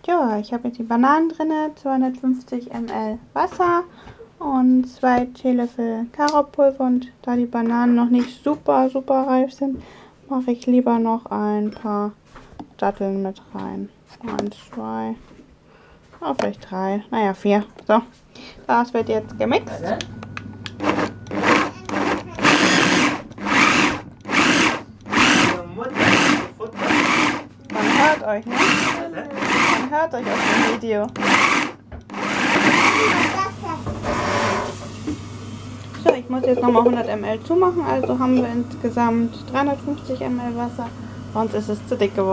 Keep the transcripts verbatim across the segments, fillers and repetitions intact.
Ja, ich habe jetzt die Bananen drin, zweihundertfünfzig Milliliter Wasser und zwei Teelöffel Karottpulver. Und da die Bananen noch nicht super, super reif sind, mache ich lieber noch ein paar Datteln mit rein. Eins, zwei, oh, vielleicht drei, naja, vier. So, das wird jetzt gemixt. Man hört euch, ne? Man hört euch auf dem Video. So, ich muss jetzt nochmal hundert Milliliter zumachen, also haben wir insgesamt dreihundertfünfzig Milliliter Wasser, sonst ist es zu dick geworden.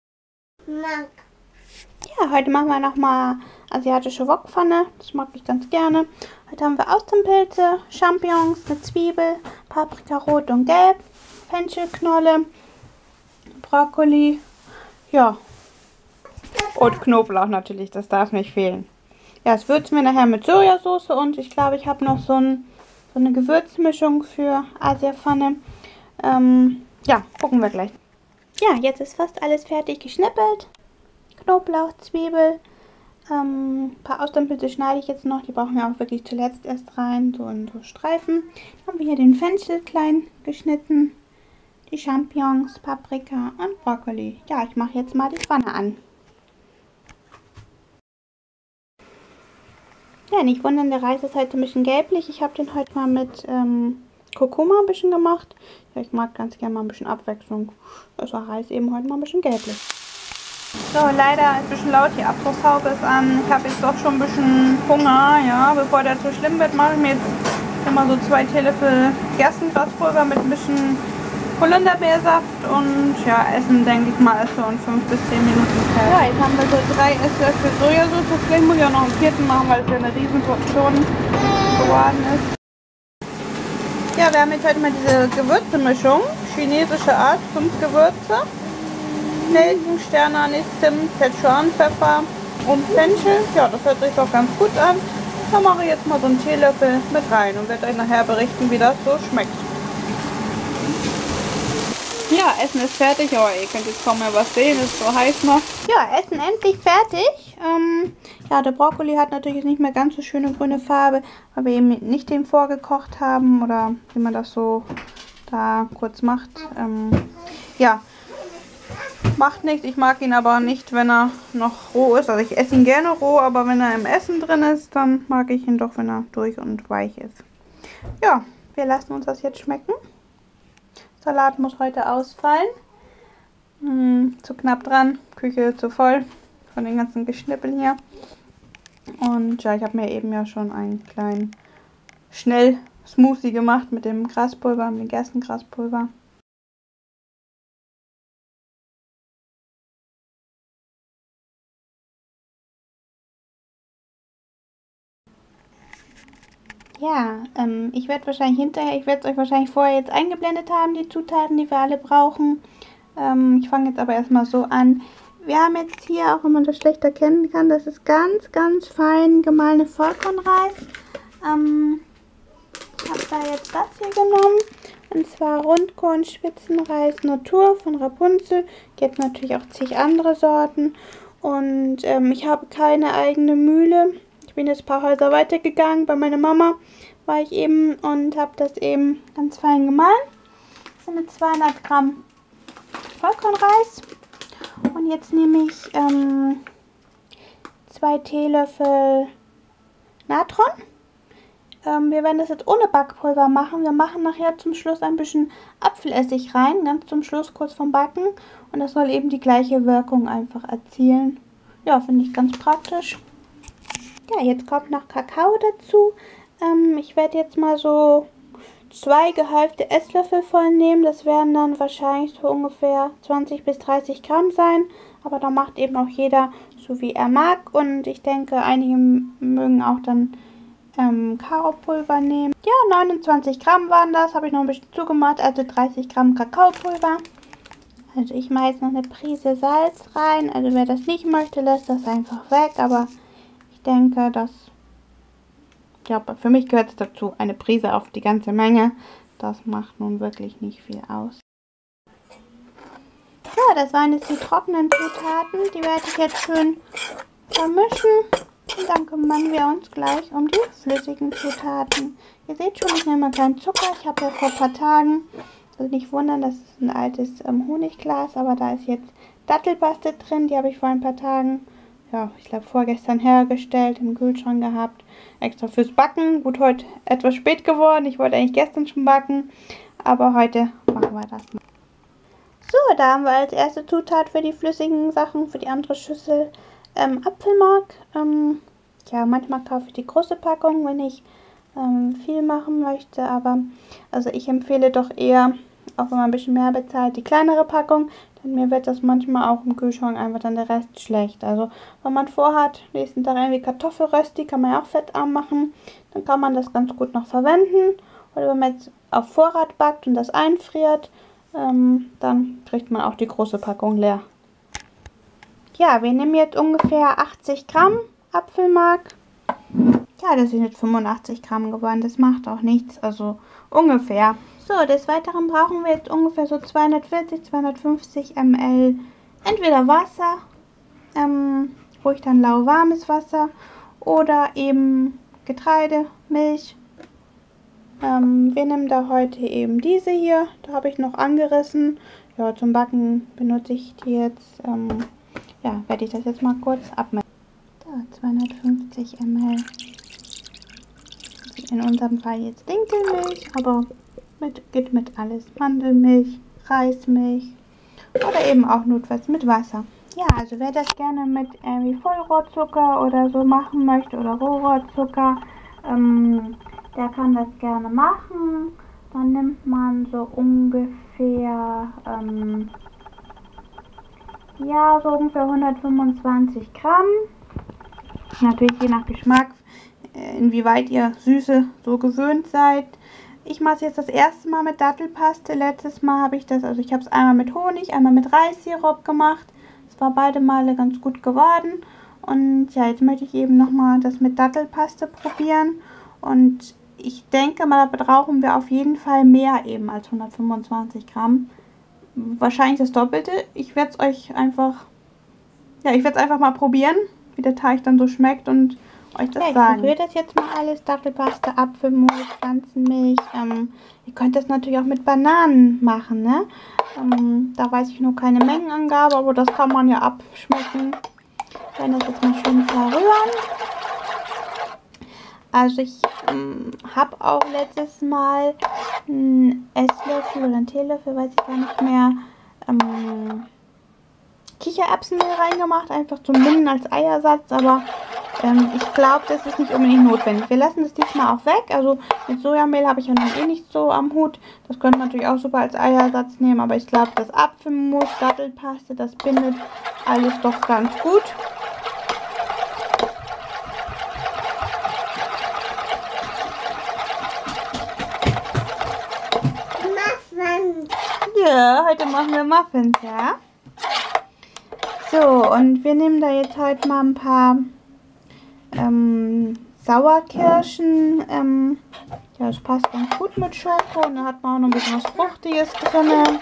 Ja, heute machen wir nochmal asiatische Wokpfanne, das mag ich ganz gerne. Heute haben wir Austernpilze, Champignons, eine Zwiebel, Paprika rot und gelb, Fenchelknolle, Brokkoli, ja, und Knoblauch natürlich, das darf nicht fehlen. Ja, das würzen wir nachher mit Sojasauce und ich glaube, ich habe noch so, ein, so eine Gewürzmischung für Asiapfanne. Ähm, ja, gucken wir gleich. Ja, jetzt ist fast alles fertig geschnippelt. Knoblauch, Zwiebel, ähm, ein paar Austernpilze schneide ich jetzt noch, die brauchen wir auch wirklich zuletzt erst rein, so in so Streifen. Dann haben wir hier den Fenchel klein geschnitten, die Champignons, Paprika und Brokkoli. Ja, ich mache jetzt mal die Pfanne an. Ja, nicht wundern, der Reis ist heute ein bisschen gelblich. Ich habe den heute mal mit ähm, Kurkuma ein bisschen gemacht. Ja, ich mag ganz gerne mal ein bisschen Abwechslung. Das war Reis eben heute mal ein bisschen gelblich. So, leider ist ein bisschen laut, die Abflusshaube ist an. Ich habe jetzt doch schon ein bisschen Hunger, ja. Bevor der zu schlimm wird, mache ich mir jetzt immer so zwei Teelöffel Gerstengraspulver mit ein bisschen Holunderbeersaft und ja, essen denke ich mal so in fünf bis zehn Minuten fertig. Ja, jetzt haben wir so drei Esslöffel Sojasauce. Vielleicht muss ich auch noch einen vierten machen, weil es ja eine riesen Portion geworden ist. Ja, wir haben jetzt heute mal diese Gewürzemischung, chinesische Art, fünf Gewürze. Nelken, Sternanis, Zimt, Szechuanpfeffer und Fenchel. Ja, das hört sich doch ganz gut an. Da mache ich jetzt mal so einen Teelöffel mit rein und werde euch nachher berichten, wie das so schmeckt. Ja, Essen ist fertig, aber ihr könnt jetzt kaum mehr was sehen, es ist so heiß noch. Ja, Essen endlich fertig. Ähm, ja, der Brokkoli hat natürlich nicht mehr ganz so schöne grüne Farbe, weil wir eben nicht den vorgekocht haben oder wie man das so da kurz macht. Ähm, ja, macht nichts. Ich mag ihn aber nicht, wenn er noch roh ist. Also ich esse ihn gerne roh, aber wenn er im Essen drin ist, dann mag ich ihn doch, wenn er durch und weich ist. Ja, wir lassen uns das jetzt schmecken. Salat muss heute ausfallen. Hm, zu knapp dran. Küche zu voll von den ganzen Geschnippeln hier. Und ja, ich habe mir eben ja schon einen kleinen Schnell-Smoothie gemacht mit dem Graspulver, mit dem Gerstengraspulver. Ja, ähm, ich werde wahrscheinlich hinterher, ich werde es euch wahrscheinlich vorher jetzt eingeblendet haben, die Zutaten, die wir alle brauchen. Ähm, ich fange jetzt aber erstmal so an. Wir haben jetzt hier, auch wenn man das schlecht erkennen kann, das ist ganz, ganz fein gemahlene Vollkornreis. Ähm, ich habe da jetzt das hier genommen, und zwar Rundkorn-Spitzenreis Natur von Rapunzel. Gibt natürlich auch zig andere Sorten. Und ähm, ich habe keine eigene Mühle. Ich bin jetzt ein paar Häuser weitergegangen, bei meiner Mama war ich eben und habe das eben ganz fein gemahlen. Das sind zweihundert Gramm Vollkornreis. Und jetzt nehme ich ähm, zwei Teelöffel Natron. Ähm, wir werden das jetzt ohne Backpulver machen. Wir machen nachher zum Schluss ein bisschen Apfelessig rein, ganz zum Schluss, kurz vorm Backen. Und das soll eben die gleiche Wirkung einfach erzielen. Ja, finde ich ganz praktisch. Ja, jetzt kommt noch Kakao dazu. Ähm, ich werde jetzt mal so zwei gehäufte Esslöffel voll nehmen. Das werden dann wahrscheinlich so ungefähr zwanzig bis dreißig Gramm sein. Aber da macht eben auch jeder so wie er mag. Und ich denke, einige mögen auch dann ähm, Karottpulver nehmen. Ja, neunundzwanzig Gramm waren das. Habe ich noch ein bisschen zugemacht. Also dreißig Gramm Kakaopulver. Also ich mache jetzt noch eine Prise Salz rein. Also wer das nicht möchte, lässt das einfach weg. Aber ich denke, dass, ja, für mich gehört es dazu, eine Prise auf die ganze Menge. Das macht nun wirklich nicht viel aus. Ja, das waren jetzt die trockenen Zutaten. Die werde ich jetzt schön vermischen. Und dann kümmern wir uns gleich um die flüssigen Zutaten. Ihr seht schon, ich nehme keinen Zucker. Ich habe ja vor ein paar Tagen, also nicht wundern, das ist ein altes ähm, Honigglas, aber da ist jetzt Dattelpaste drin. Die habe ich vor ein paar Tagen, ja, ich glaube vorgestern hergestellt, im Kühlschrank gehabt. Extra fürs Backen. Gut, heute etwas spät geworden. Ich wollte eigentlich gestern schon backen, aber heute machen wir das mal. So, da haben wir als erste Zutat für die flüssigen Sachen, für die andere Schüssel ähm, Apfelmark. Ähm, ja, manchmal kaufe ich die große Packung, wenn ich ähm, viel machen möchte, aber also ich empfehle doch eher, auch wenn man ein bisschen mehr bezahlt, die kleinere Packung, denn mir wird das manchmal auch im Kühlschrank einfach dann der Rest schlecht. Also wenn man vorhat, nächsten Tag irgendwie Kartoffelrösti, kann man ja auch fettarm machen, dann kann man das ganz gut noch verwenden. Oder wenn man jetzt auf Vorrat backt und das einfriert, ähm, dann kriegt man auch die große Packung leer. Ja, wir nehmen jetzt ungefähr achtzig Gramm Apfelmark. Ja, das sind jetzt fünfundachtzig Gramm geworden, das macht auch nichts, also ungefähr. So, des Weiteren brauchen wir jetzt ungefähr so zweihundertvierzig, zweihundertfünfzig Milliliter entweder Wasser, ähm, ruhig dann lauwarmes Wasser oder eben Getreide, Milch. Ähm, wir nehmen da heute eben diese hier, da habe ich noch angerissen. Ja, zum Backen benutze ich die jetzt, ähm, ja, werde ich das jetzt mal kurz abmessen. Da, zweihundertfünfzig Milliliter. In unserem Fall jetzt Dinkelmilch, aber mit, geht mit alles. Mandelmilch, Reismilch oder eben auch notfalls mit Wasser. Ja, also wer das gerne mit irgendwie Vollrohrzucker oder so machen möchte oder Rohrohrzucker, ähm, der kann das gerne machen. Dann nimmt man so ungefähr, ähm, ja, so ungefähr hundertfünfundzwanzig Gramm. Natürlich je nach Geschmack, inwieweit ihr Süße so gewöhnt seid. Ich mache es jetzt das erste Mal mit Dattelpaste. Letztes Mal habe ich das, also ich habe es einmal mit Honig, einmal mit Reissirup gemacht. Es war beide Male ganz gut geworden. Und ja, jetzt möchte ich eben nochmal das mit Dattelpaste probieren. Und ich denke mal, da brauchen wir auf jeden Fall mehr eben als hundertfünfundzwanzig Gramm. Wahrscheinlich das Doppelte. Ich werde es euch einfach, ja, ich werde es einfach mal probieren, wie der Teig dann so schmeckt und euch das ja, sagen. Ich rühre das jetzt mal alles, Dattelpaste, Apfelmus, Pflanzenmilch. Ähm, ihr könnt das natürlich auch mit Bananen machen, ne? Ähm, da weiß ich nur keine Mengenangabe, aber das kann man ja abschmecken. Wir werden das jetzt mal schön verrühren. Also ich ähm, habe auch letztes Mal einen Esslöffel oder einen Teelöffel, weiß ich gar nicht mehr, ähm, Kichererbsenmehl reingemacht, einfach zum Binden als Eiersatz, aber ähm, ich glaube, das ist nicht unbedingt notwendig. Wir lassen das diesmal auch weg, also mit Sojamehl habe ich ja noch eh nicht so am Hut. Das könnt ihr natürlich auch super als Eiersatz nehmen, aber ich glaube, das Apfelmus, Dattelpaste, das bindet alles doch ganz gut. Muffins. Ja, heute machen wir Muffins, ja. So, und wir nehmen da jetzt heute mal ein paar ähm, Sauerkirschen. Ähm, ja, das passt ganz gut mit Schoko und da hat man auch noch ein bisschen was Fruchtiges drin.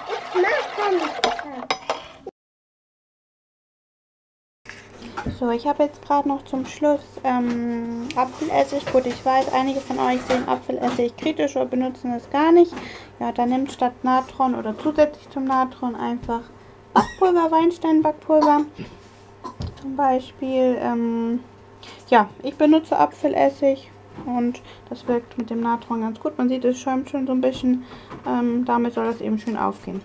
So, ich habe jetzt gerade noch zum Schluss ähm, Apfelessig. Gut, ich weiß, einige von euch sehen Apfelessig kritisch oder benutzen es gar nicht. Ja, dann nehmt statt Natron oder zusätzlich zum Natron einfach Backpulver, Weinstein-Backpulver zum Beispiel. Ähm, ja, ich benutze Apfelessig und das wirkt mit dem Natron ganz gut. Man sieht, es schäumt schon so ein bisschen. Ähm, damit soll das eben schön aufgehen.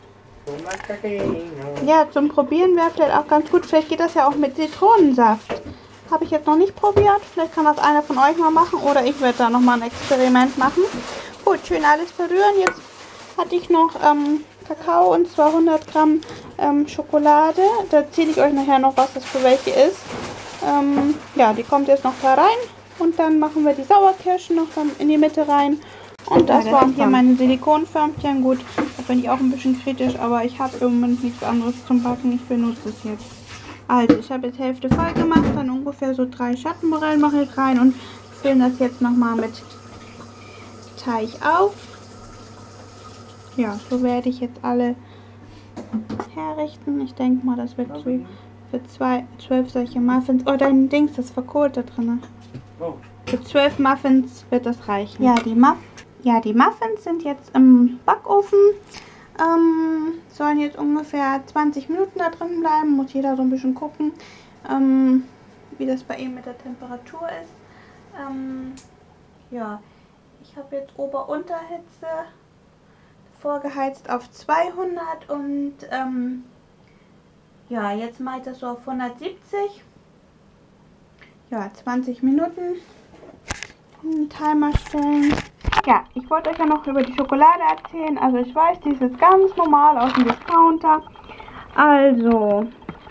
Ja, zum Probieren wäre vielleicht auch ganz gut. Vielleicht geht das ja auch mit Zitronensaft. Habe ich jetzt noch nicht probiert. Vielleicht kann das einer von euch mal machen oder ich werde da nochmal ein Experiment machen. Gut, schön alles verrühren. Jetzt hatte ich noch ähm, Kakao und zwar hundert Gramm ähm, Schokolade. Da erzähle ich euch nachher noch, was das für welche ist. Ähm, ja, die kommt jetzt noch da rein und dann machen wir die Sauerkirschen noch dann in die Mitte rein. Und das ja, waren hier meine Silikonförmchen. Gut, da bin ich auch ein bisschen kritisch, aber ich habe im Moment nichts anderes zum Backen. Ich benutze es jetzt. Also, ich habe jetzt Hälfte voll gemacht, dann ungefähr so drei Schattenmorellen mache ich rein und füllen das jetzt nochmal mit Teig auf. Ja, so werde ich jetzt alle herrichten. Ich denke mal, das wird, so, Für zwei, zwölf solche Muffins. Oh, dein Dings, das verkohlt da drin. Oh. Für zwölf Muffins wird das reichen. Ja, die, Muff ja, die Muffins sind jetzt im Backofen. Ähm, sollen jetzt ungefähr zwanzig Minuten da drin bleiben. Muss jeder so ein bisschen gucken, ähm, wie das bei ihm mit der Temperatur ist. Ähm, ja, ich habe jetzt Ober-Unterhitze vorgeheizt auf zweihundert und ähm, ja, jetzt mache ich das so auf hundertsiebzig. Ja, zwanzig Minuten. Den Timer stellen. Ja, ich wollte euch ja noch über die Schokolade erzählen. Also ich weiß, die ist jetzt ganz normal aus dem Discounter. Also,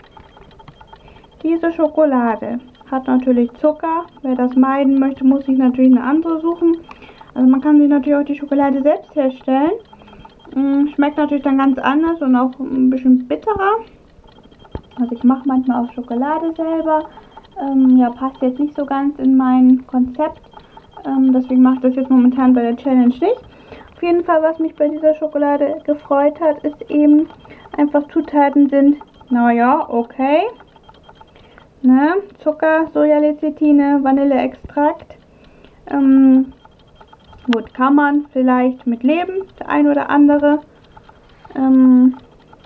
diese Schokolade hat natürlich Zucker. Wer das meiden möchte, muss sich natürlich eine andere suchen. Also man kann sich natürlich auch die Schokolade selbst herstellen. Schmeckt natürlich dann ganz anders und auch ein bisschen bitterer. Also ich mache manchmal auch Schokolade selber. Ähm, ja, passt jetzt nicht so ganz in mein Konzept. Ähm, deswegen mache ich das jetzt momentan bei der Challenge nicht. Auf jeden Fall, was mich bei dieser Schokolade gefreut hat, ist eben einfach Zutaten sind, naja, okay. Ne? Zucker, Sojalecithine, Vanilleextrakt. Ähm, gut, kann man vielleicht mit leben, der ein oder andere. Ähm,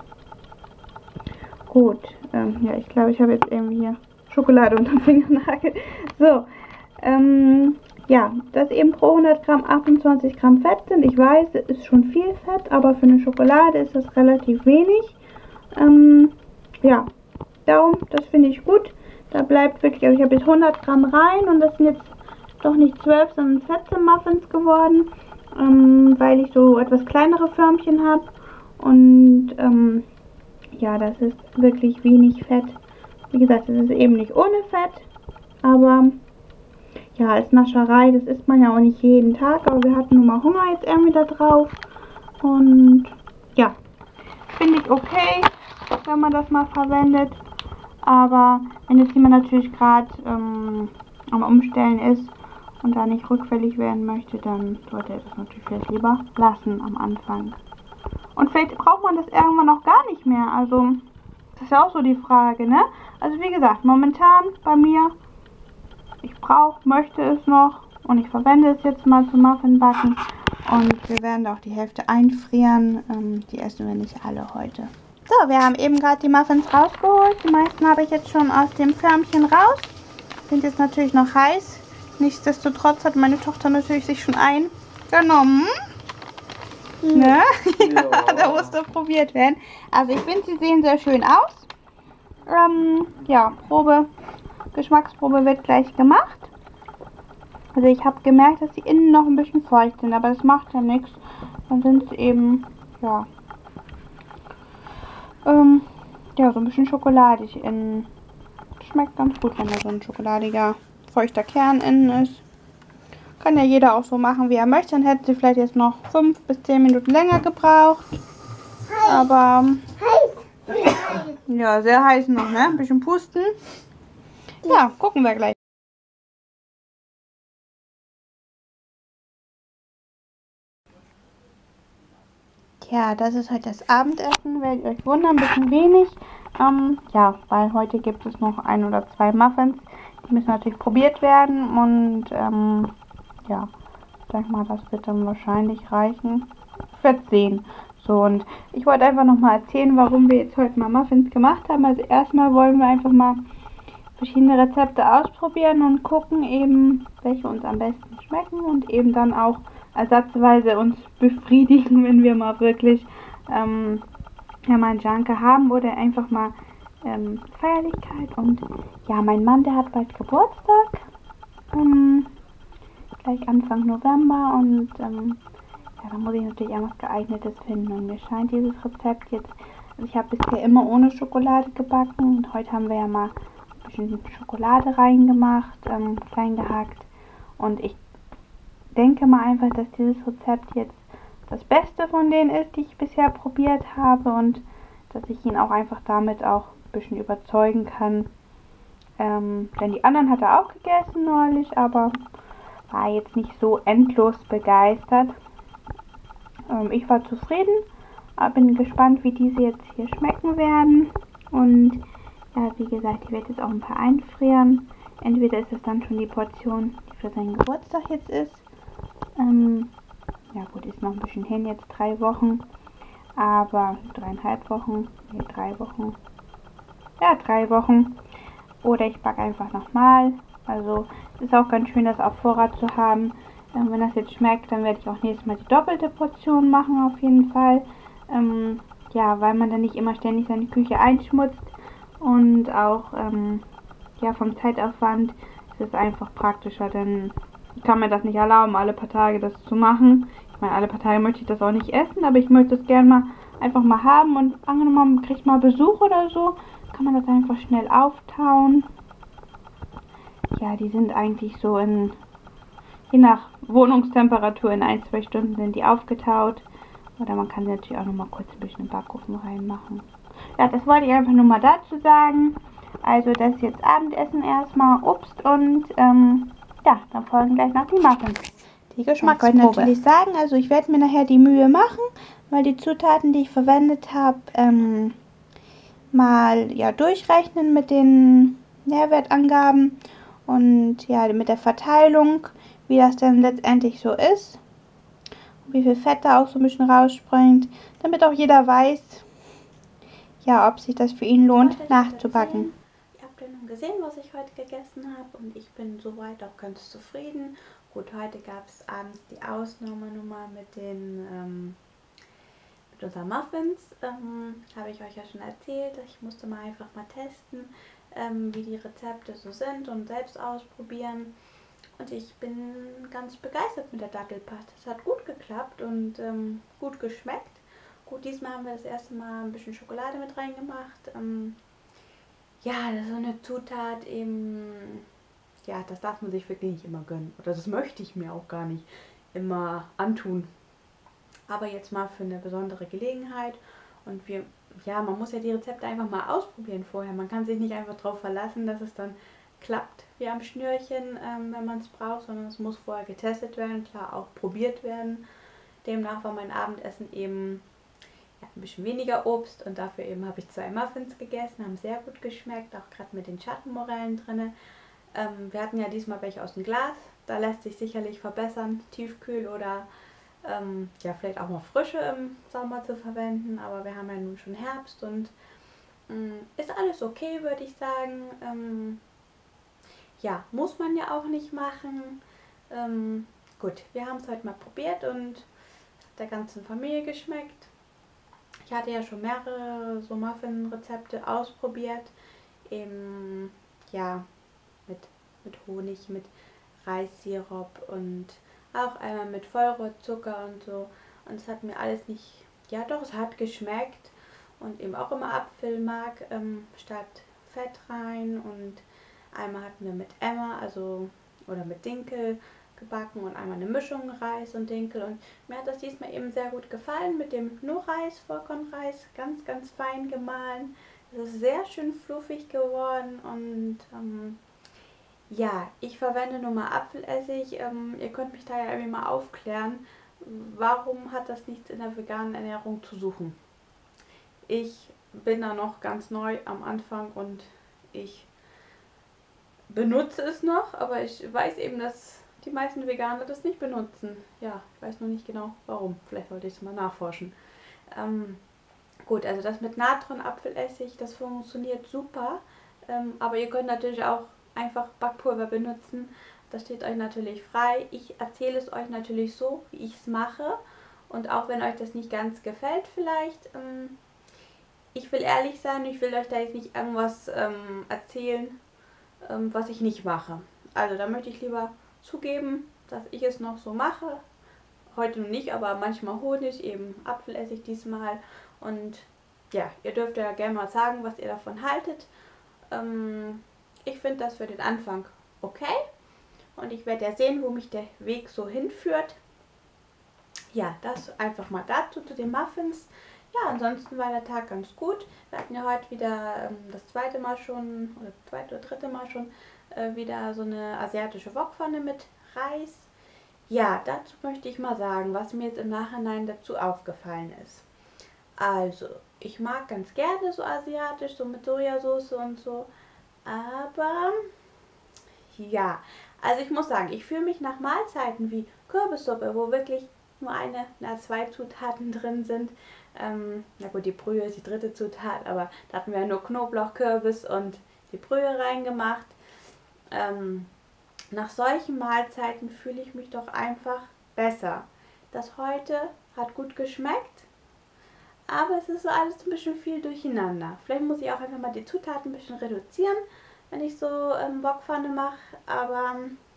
gut, ähm, ja, ich glaube, ich habe jetzt irgendwie hier Schokolade unter dem Fingernagel. So, ähm, ja, dass eben pro hundert Gramm achtundzwanzig Gramm Fett sind. Ich weiß, es ist schon viel Fett, aber für eine Schokolade ist das relativ wenig. Ähm, ja, darum, das finde ich gut. Da bleibt wirklich, also ich habe jetzt hundert Gramm rein und das sind jetzt doch nicht zwölf, sondern vierzehn Muffins geworden, ähm, weil ich so etwas kleinere Förmchen habe. Und ähm, ja, das ist wirklich wenig Fett. Wie gesagt, es ist eben nicht ohne Fett, aber ja, als Nascherei, das isst man ja auch nicht jeden Tag, aber wir hatten nun mal Hunger jetzt irgendwie da drauf. Und ja, finde ich okay, wenn man das mal verwendet. Aber wenn jetzt jemand natürlich gerade ähm, am Umstellen ist und da nicht rückfällig werden möchte, dann sollte er das natürlich vielleicht lieber lassen am Anfang. Und vielleicht braucht man das irgendwann auch gar nicht mehr. Also, das ist ja auch so die Frage, ne? Also wie gesagt, momentan bei mir, ich brauche, möchte es noch und ich verwende es jetzt mal zum Muffinbacken. Und wir werden auch die Hälfte einfrieren. Ähm, die essen wir nicht alle heute. So, wir haben eben gerade die Muffins rausgeholt. Die meisten habe ich jetzt schon aus dem Förmchen raus. Sind jetzt natürlich noch heiß. Nichtsdestotrotz hat meine Tochter natürlich sich schon eingenommen. Mhm. Ne? Ja, da musste probiert werden. Also ich finde, sie sehen sehr schön aus. Ähm, ja, Probe, Geschmacksprobe wird gleich gemacht. Also ich habe gemerkt, dass sie innen noch ein bisschen feucht sind, aber das macht ja nichts. Dann sind sie eben, ja, ähm, ja, so ein bisschen schokoladig innen. Schmeckt ganz gut, wenn da so ein schokoladiger, feuchter Kern innen ist. Kann ja jeder auch so machen, wie er möchte. Dann hätte sie vielleicht jetzt noch fünf bis zehn Minuten länger gebraucht. Aber ja, sehr heiß noch, ne? Ein bisschen pusten. Ja, gucken wir gleich. Ja, das ist heute das Abendessen. Werdet ihr euch wundern, ein bisschen wenig. Ähm, ja, weil heute gibt es noch ein oder zwei Muffins. Die müssen natürlich probiert werden. Und ähm, ja, ich denke mal, das wird dann wahrscheinlich reichen. Ich werde sehen. So, und ich wollte einfach nochmal erzählen, warum wir jetzt heute mal Muffins gemacht haben. Also erstmal wollen wir einfach mal verschiedene Rezepte ausprobieren und gucken eben, welche uns am besten schmecken und eben dann auch ersatzweise uns befriedigen, wenn wir mal wirklich ähm, ja, mal einen Junker haben oder einfach mal ähm, Feierlichkeit. Und ja, mein Mann, der hat bald Geburtstag, ähm, gleich Anfang November, und ähm, ja, da muss ich natürlich irgendwas Geeignetes finden. Und mir scheint dieses Rezept jetzt, also ich habe bisher immer ohne Schokolade gebacken und heute haben wir ja mal ein bisschen Schokolade reingemacht, ähm, klein gehackt, und ich denke mal einfach, dass dieses Rezept jetzt das Beste von denen ist, die ich bisher probiert habe, und dass ich ihn auch einfach damit auch ein bisschen überzeugen kann. Ähm, denn die anderen hat er auch gegessen neulich, aber war jetzt nicht so endlos begeistert. Ähm, ich war zufrieden, aber bin gespannt, wie diese jetzt hier schmecken werden. Und Ja, wie gesagt, ich werde jetzt auch ein paar einfrieren. Entweder ist es dann schon die Portion, die für seinen Geburtstag jetzt ist. Ähm, ja gut, ist noch ein bisschen hin, jetzt drei Wochen. Aber dreieinhalb Wochen, nee, drei Wochen. Ja, drei Wochen. Oder ich backe einfach nochmal. Also ist auch ganz schön, das auf Vorrat zu haben. Ähm, wenn das jetzt schmeckt, dann werde ich auch nächstes Mal die doppelte Portion machen auf jeden Fall. Ähm, ja, weil man dann nicht immer ständig seine Küche einschmutzt. Und auch ähm, ja, vom Zeitaufwand ist es einfach praktischer, denn ich kann mir das nicht erlauben, alle paar Tage das zu machen. Ich meine, alle paar Tage möchte ich das auch nicht essen, aber ich möchte es gerne mal einfach mal haben. Und angenommen, man kriegt mal Besuch oder so, kann man das einfach schnell auftauen. Ja, die sind eigentlich so in, je nach Wohnungstemperatur, in ein, zwei Stunden sind die aufgetaut. Oder man kann sie natürlich auch noch mal kurz ein bisschen im Backofen reinmachen. Ja, das wollte ich einfach nur mal dazu sagen. Also das ist jetzt Abendessen erstmal, Obst und ähm, ja, dann folgen gleich noch die Muffins. Die Geschmacksprobe. Ich wollte natürlich sagen, also ich werde mir nachher die Mühe machen, mal die Zutaten, die ich verwendet habe, ähm, mal ja durchrechnen mit den Nährwertangaben und ja mit der Verteilung, wie das dann letztendlich so ist, wie viel Fett da auch so ein bisschen rausspringt, damit auch jeder weiß, ja, ob sich das für ihn lohnt, nachzubacken. Ihr habt ja nun gesehen, was ich heute gegessen habe und ich bin soweit auch ganz zufrieden. Gut, heute gab es abends die Ausnahmenummer mit den ähm, mit unseren Muffins. Ähm, habe ich euch ja schon erzählt. Ich musste mal einfach mal testen, ähm, wie die Rezepte so sind und selbst ausprobieren. Und ich bin ganz begeistert mit der Dattelpaste. Es hat gut geklappt und ähm, gut geschmeckt. Gut, diesmal haben wir das erste Mal ein bisschen Schokolade mit reingemacht. Ähm, ja, das ist so eine Zutat eben, ja, das darf man sich wirklich nicht immer gönnen. Oder das möchte ich mir auch gar nicht immer antun. Aber jetzt mal für eine besondere Gelegenheit. Und wir, ja, man muss ja die Rezepte einfach mal ausprobieren vorher. Man kann sich nicht einfach darauf verlassen, dass es dann klappt wie am Schnürchen, ähm, wenn man es braucht, sondern es muss vorher getestet werden, klar auch probiert werden. Demnach war mein Abendessen eben ja, ein bisschen weniger Obst und dafür eben habe ich zwei Muffins gegessen, haben sehr gut geschmeckt, auch gerade mit den Schattenmorellen drin. Ähm, wir hatten ja diesmal welche aus dem Glas, da lässt sich sicherlich verbessern, tiefkühl oder ähm, ja, vielleicht auch mal frische im Sommer zu verwenden, aber wir haben ja nun schon Herbst und ähm, ist alles okay, würde ich sagen. Ähm, ja, muss man ja auch nicht machen. Ähm, gut, wir haben es heute mal probiert und es hat der ganzen Familie geschmeckt. Ich hatte ja schon mehrere so Muffin-Rezepte ausprobiert. Eben, ja, mit, mit Honig, mit Reissirup und auch einmal mit Vollrohrzucker und so. Und es hat mir alles nicht, ja doch, es hat geschmeckt. Und eben auch immer Apfelmark ähm, statt Fett rein. Und einmal hatten wir mit Emmer, also oder mit Dinkel gebacken und einmal eine Mischung Reis und Dinkel. Und mir hat das diesmal eben sehr gut gefallen mit dem nur Reis, Vollkornreis, ganz, ganz fein gemahlen. Es ist sehr schön fluffig geworden und ähm, ja, ich verwende nur mal Apfelessig. Ähm, ihr könnt mich da ja irgendwie mal aufklären. Warum hat das nichts in der veganen Ernährung zu suchen? Ich bin da noch ganz neu am Anfang und ich benutze es noch, aber ich weiß eben, dass die meisten Veganer das nicht benutzen. Ja, ich weiß noch nicht genau warum. Vielleicht sollte ich es mal nachforschen. Ähm, gut, also das mit Natron-Apfelessig, das funktioniert super. Ähm, aber ihr könnt natürlich auch einfach Backpulver benutzen. Das steht euch natürlich frei. Ich erzähle es euch natürlich so, wie ich es mache. Und auch wenn euch das nicht ganz gefällt vielleicht, ähm, ich will ehrlich sein, ich will euch da jetzt nicht irgendwas ähm, erzählen, ähm, was ich nicht mache. Also da möchte ich lieber zugeben, dass ich es noch so mache. Heute noch nicht, aber manchmal Honig, eben Apfelessig diesmal. Und ja, ihr dürft ja gerne mal sagen, was ihr davon haltet. Ähm, ich finde das für den Anfang okay. Und ich werde ja sehen, wo mich der Weg so hinführt. Ja, das einfach mal dazu zu den Muffins. Ja, ansonsten war der Tag ganz gut. Wir hatten ja heute wieder ähm, das zweite Mal schon, oder zweite oder dritte Mal schon, äh, wieder so eine asiatische Wokpfanne mit Reis. Ja, dazu möchte ich mal sagen, was mir jetzt im Nachhinein dazu aufgefallen ist. Also, ich mag ganz gerne so asiatisch, so mit Sojasauce und so. Aber ja, also ich muss sagen, ich fühle mich nach Mahlzeiten wie Kürbissuppe, wo wirklich nur eine, na zwei Zutaten drin sind. Ähm, na gut, die Brühe ist die dritte Zutat, aber da hatten wir ja nur Knoblauch, Kürbis und die Brühe reingemacht. Ähm, nach solchen Mahlzeiten fühle ich mich doch einfach besser. Das heute hat gut geschmeckt, aber es ist so alles ein bisschen viel durcheinander. Vielleicht muss ich auch einfach mal die Zutaten ein bisschen reduzieren, wenn ich so ähm, Wokpfanne mache. Aber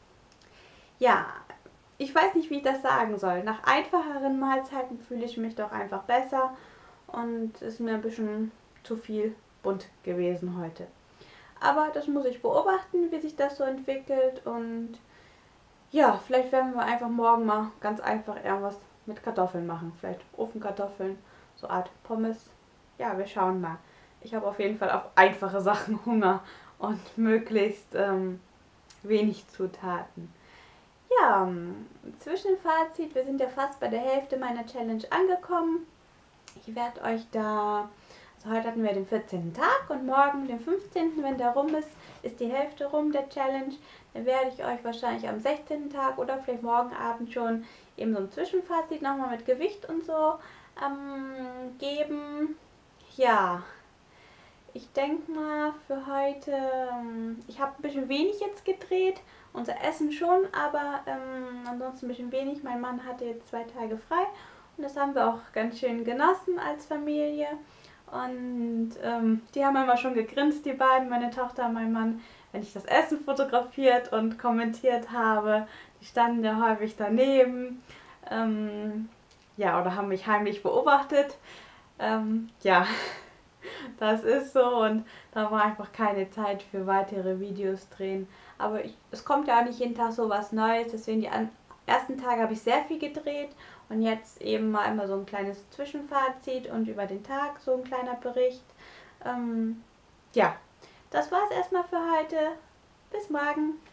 ja, ich weiß nicht, wie ich das sagen soll. Nach einfacheren Mahlzeiten fühle ich mich doch einfach besser und es ist mir ein bisschen zu viel bunt gewesen heute. Aber das muss ich beobachten, wie sich das so entwickelt und ja, vielleicht werden wir einfach morgen mal ganz einfach irgendwas mit Kartoffeln machen. Vielleicht Ofenkartoffeln, so Art Pommes. Ja, wir schauen mal. Ich habe auf jeden Fall auf einfache Sachen Hunger und möglichst ähm, wenig Zutaten. Ja, Zwischenfazit. Wir sind ja fast bei der Hälfte meiner Challenge angekommen. Ich werde euch da, also heute hatten wir den vierzehnten Tag und morgen den fünfzehnten, wenn der rum ist, ist die Hälfte rum der Challenge. Dann werde ich euch wahrscheinlich am sechzehnten Tag oder vielleicht morgen Abend schon eben so ein Zwischenfazit nochmal mit Gewicht und so ähm, geben. Ja, ich denke mal für heute, ich habe ein bisschen wenig jetzt gedreht, unser Essen schon, aber ähm, ansonsten ein bisschen wenig. Mein Mann hatte jetzt zwei Tage frei und das haben wir auch ganz schön genossen als Familie. Und ähm, die haben immer schon gegrinst, die beiden, meine Tochter und mein Mann, wenn ich das Essen fotografiert und kommentiert habe. Die standen ja häufig daneben. Ähm, ja, oder haben mich heimlich beobachtet. Ähm, ja, das ist so und da war einfach keine Zeit für weitere Videos drehen. Aber ich, es kommt ja auch nicht jeden Tag so was Neues, deswegen die an, ersten Tage habe ich sehr viel gedreht und jetzt eben mal immer so ein kleines Zwischenfazit und über den Tag so ein kleiner Bericht. Ähm, ja, das war es erstmal für heute. Bis morgen.